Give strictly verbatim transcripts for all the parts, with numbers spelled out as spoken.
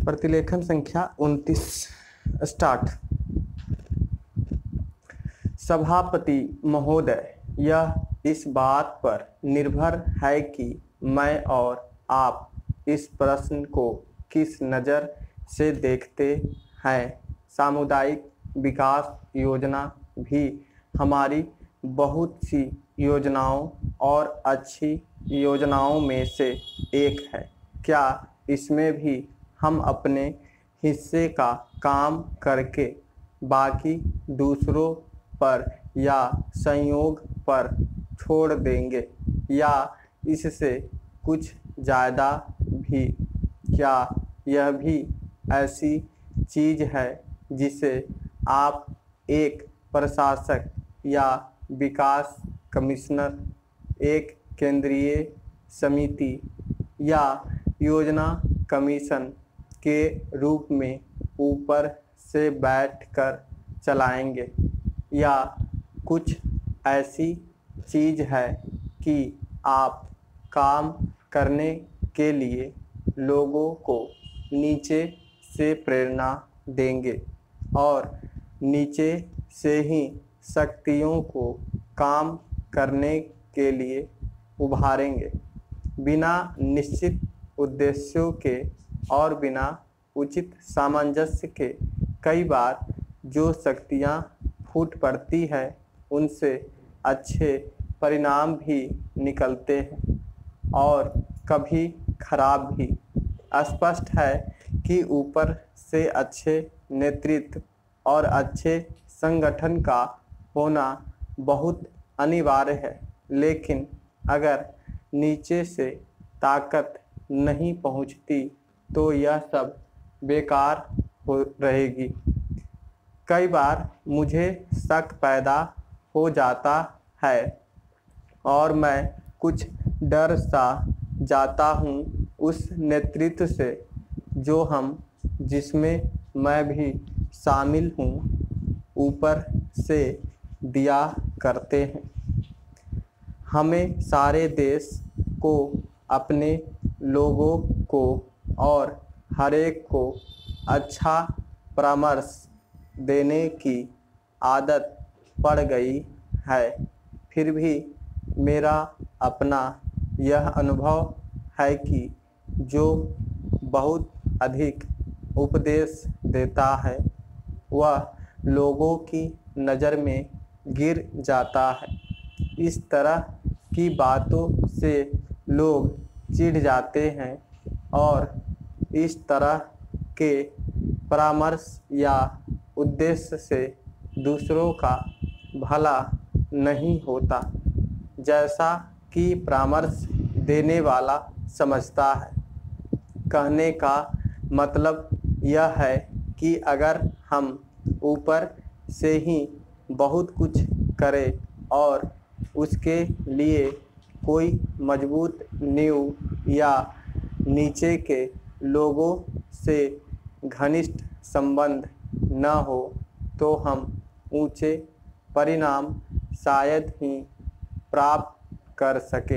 प्रतिलेखन संख्या उनतीस स्टार्ट। सभापति महोदय, यह इस बात पर निर्भर है कि मैं और आप इस प्रश्न को किस नज़र से देखते हैं। सामुदायिक विकास योजना भी हमारी बहुत सी योजनाओं और अच्छी योजनाओं में से एक है। क्या इसमें भी हम अपने हिस्से का काम करके बाकी दूसरों पर या संयोग पर छोड़ देंगे, या इससे कुछ ज़्यादा भी? क्या यह भी ऐसी चीज़ है जिसे आप एक प्रशासक या विकास कमिश्नर, एक केंद्रीय समिति या योजना कमीशन के रूप में ऊपर से बैठकर चलाएंगे, या कुछ ऐसी चीज़ है कि आप काम करने के लिए लोगों को नीचे से प्रेरणा देंगे और नीचे से ही शक्तियों को काम करने के लिए उभारेंगे, बिना निश्चित उद्देश्यों के और बिना उचित सामंजस्य के? कई बार जो शक्तियाँ फूट पड़ती है उनसे अच्छे परिणाम भी निकलते हैं और कभी खराब भी। स्पष्ट है कि ऊपर से अच्छे नेतृत्व और अच्छे संगठन का होना बहुत अनिवार्य है, लेकिन अगर नीचे से ताकत नहीं पहुंचती तो यह सब बेकार हो रहेगी। कई बार मुझे शक पैदा हो जाता है और मैं कुछ डर सा जाता हूँ उस नेतृत्व से जो हम जिसमें मैं भी शामिल हूँ ऊपर से दिया करते हैं। हमें सारे देश को, अपने लोगों को और हरेक को अच्छा परामर्श देने की आदत पड़ गई है। फिर भी मेरा अपना यह अनुभव है कि जो बहुत अधिक उपदेश देता है वह लोगों की नज़र में गिर जाता है। इस तरह की बातों से लोग चिढ़ जाते हैं और इस तरह के परामर्श या उद्देश्य से दूसरों का भला नहीं होता, जैसा कि परामर्श देने वाला समझता है। कहने का मतलब यह है कि अगर हम ऊपर से ही बहुत कुछ करें और उसके लिए कोई मजबूत नींव या नीचे के लोगों से घनिष्ठ संबंध न हो तो हम ऊंचे परिणाम शायद ही प्राप्त कर सके।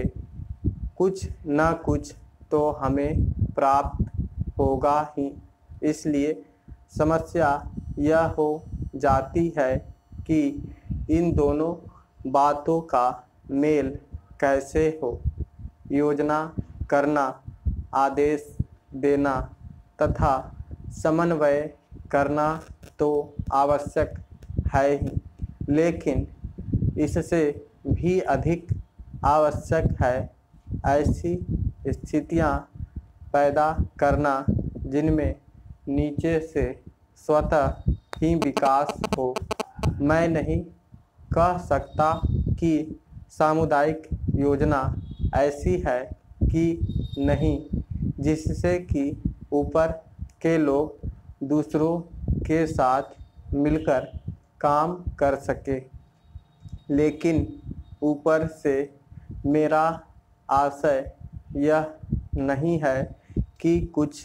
कुछ न कुछ तो हमें प्राप्त होगा ही। इसलिए समस्या यह हो जाती है कि इन दोनों बातों का मेल कैसे हो। योजना करना, आदेश देना तथा समन्वय करना तो आवश्यक है ही, लेकिन इससे भी अधिक आवश्यक है ऐसी स्थितियां पैदा करना जिनमें नीचे से स्वतः ही विकास हो। मैं नहीं कह सकता कि सामुदायिक योजना ऐसी है कि नहीं जिससे कि ऊपर के लोग दूसरों के साथ मिलकर काम कर सके, लेकिन ऊपर से मेरा आशय यह नहीं है कि कुछ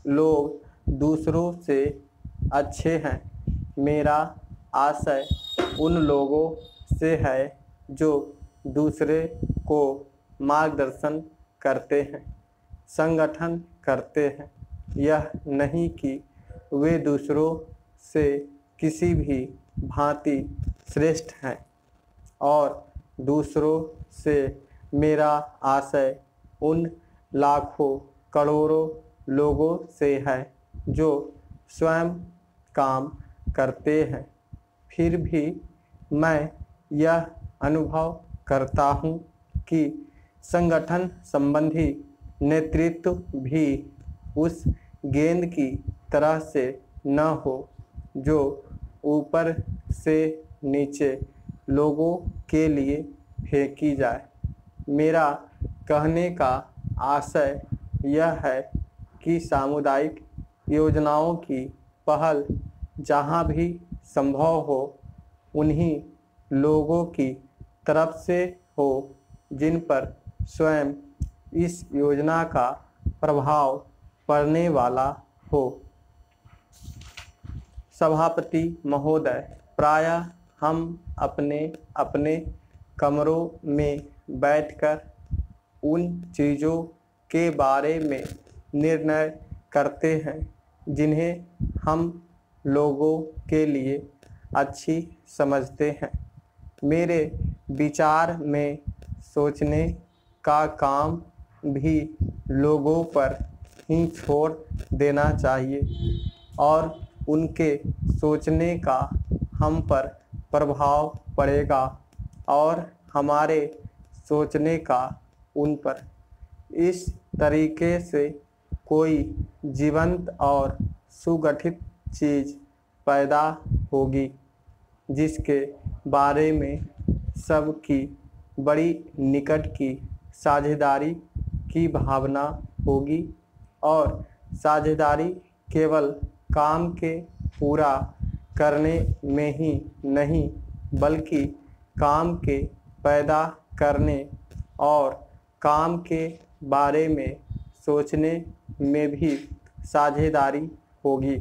लोग दूसरों से अच्छे हैं। मेरा आशय उन लोगों से है जो दूसरे को मार्गदर्शन करते हैं, संगठन करते हैं यह नहीं कि वे दूसरों से किसी भी भांति श्रेष्ठ हैं और दूसरों से मेरा आशय उन लाखों करोड़ों लोगों से है जो स्वयं काम करते हैं। फिर भी मैं यह अनुभव करता हूँ कि संगठन संबंधी नेतृत्व भी उस गेंद की तरह से न हो जो ऊपर से नीचे लोगों के लिए फेंकी जाए। मेरा कहने का आशय यह है कि सामुदायिक योजनाओं की पहल जहाँ भी संभव हो उन्हीं लोगों की तरफ से हो जिन पर स्वयं इस योजना का प्रभाव पड़ने वाला हो। सभापति महोदय, प्रायः हम अपने अपने कमरों में बैठकर उन चीज़ों के बारे में निर्णय करते हैं जिन्हें हम लोगों के लिए अच्छी समझते हैं। मेरे विचार में सोचने का काम भी लोगों पर ही छोड़ देना चाहिए और उनके सोचने का हम पर प्रभाव पड़ेगा और हमारे सोचने का उन पर। इस तरीके से कोई जीवंत और सुगठित चीज़ पैदा होगी जिसके बारे में सबकी बड़ी निकट की साझेदारी की भावना होगी और साझेदारी केवल काम के पूरा करने में ही नहीं बल्कि काम के पैदा करने और काम के बारे में सोचने में भी साझेदारी होगी।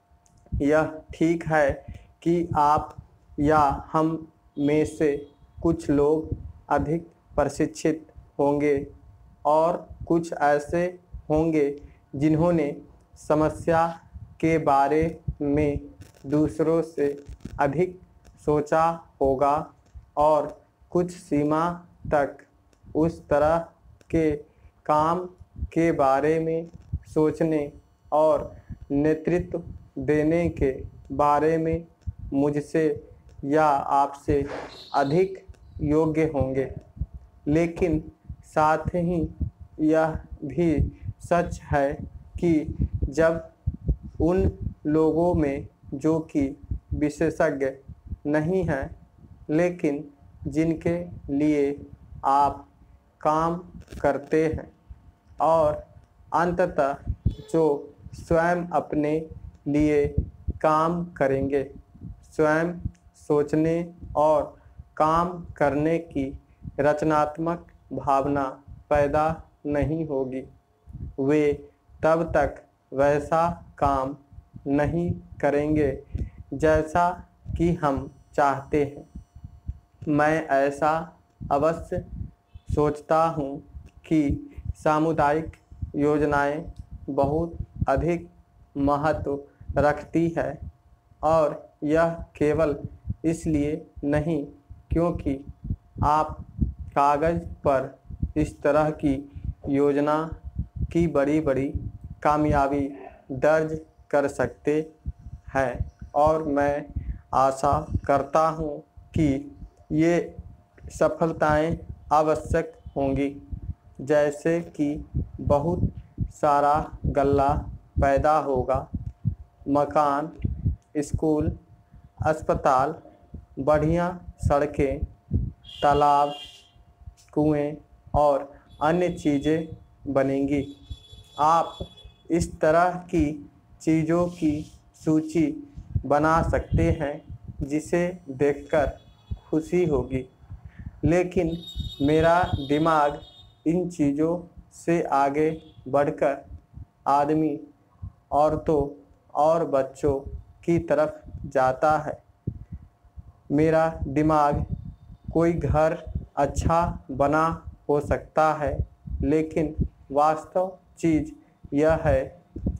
यह ठीक है कि आप या हम में से कुछ लोग अधिक प्रशिक्षित होंगे और कुछ ऐसे होंगे जिन्होंने समस्या के बारे में दूसरों से अधिक सोचा होगा और कुछ सीमा तक उस तरह के काम के बारे में सोचने और नेतृत्व देने के बारे में मुझसे या आपसे अधिक योग्य होंगे। लेकिन साथ ही यह भी सच है कि जब उन लोगों में जो कि विशेषज्ञ नहीं हैं लेकिन जिनके लिए आप काम करते हैं और अंततः जो स्वयं अपने लिए काम करेंगे, स्वयं सोचने और काम करने की रचनात्मक भावना पैदा नहीं होगी, वे तब तक वैसा काम नहीं करेंगे जैसा कि हम चाहते हैं। मैं ऐसा अवश्य सोचता हूँ कि सामुदायिक योजनाएं बहुत अधिक महत्व रखती है और यह केवल इसलिए नहीं क्योंकि आप कागज़ पर इस तरह की योजना की बड़ी बड़ी कामयाबी दर्ज कर सकते हैं और मैं आशा करता हूँ कि ये सफलताएं आवश्यक होंगी, जैसे कि बहुत सारा गल्ला पैदा होगा, मकान, स्कूल, अस्पताल, बढ़िया सड़कें, तालाब, कुएं और अन्य चीज़ें बनेंगी। आप इस तरह की चीज़ों की सूची बना सकते हैं जिसे देखकर खुशी होगी, लेकिन मेरा दिमाग इन चीज़ों से आगे बढ़कर आदमी, औरतों और बच्चों की तरफ जाता है। मेरा दिमाग कोई घर अच्छा बना हो सकता है, लेकिन वास्तव चीज़ यह है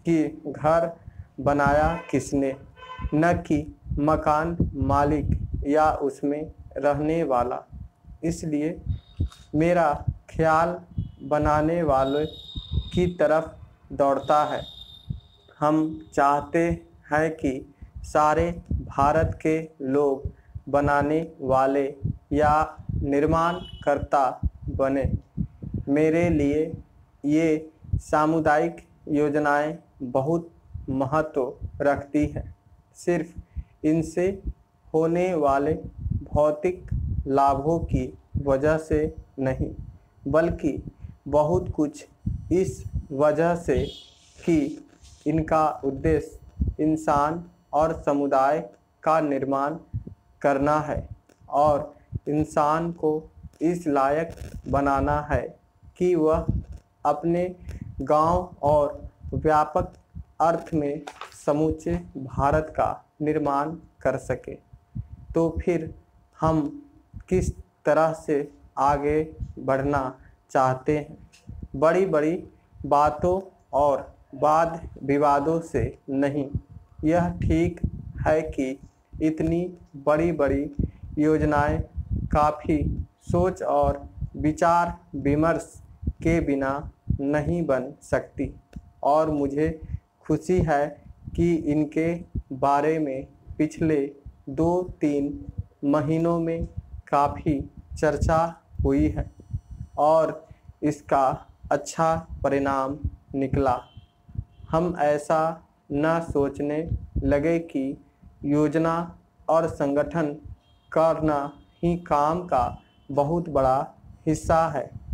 कि घर बनाया किसने, न कि मकान मालिक या उसमें रहने वाला। इसलिए मेरा ख्याल बनाने वाले की तरफ दौड़ता है। हम चाहते हैं कि सारे भारत के लोग बनाने वाले या निर्माणकर्ता बने। मेरे लिए ये सामुदायिक योजनाएं बहुत महत्व रखती हैं। सिर्फ इनसे होने वाले भौतिक लाभों की वजह से नहीं, बल्कि बहुत कुछ इस वजह से कि इनका उद्देश्य इंसान और समुदाय का निर्माण करना है और इंसान को इस लायक बनाना है कि वह अपने गांव और व्यापक अर्थ में समूचे भारत का निर्माण कर सके। तो फिर हम किस तरह से आगे बढ़ना चाहते हैं? बड़ी बड़ी बातों और वाद विवादों से नहीं। यह ठीक है कि इतनी बड़ी बड़ी योजनाएं काफ़ी सोच और विचार विमर्श के बिना नहीं बन सकती और मुझे खुशी है कि इनके बारे में पिछले दो तीन महीनों में काफ़ी चर्चा हुई है और इसका अच्छा परिणाम निकला। हम ऐसा न सोचने लगे कि योजना और संगठन करना ही काम का बहुत बड़ा हिस्सा है।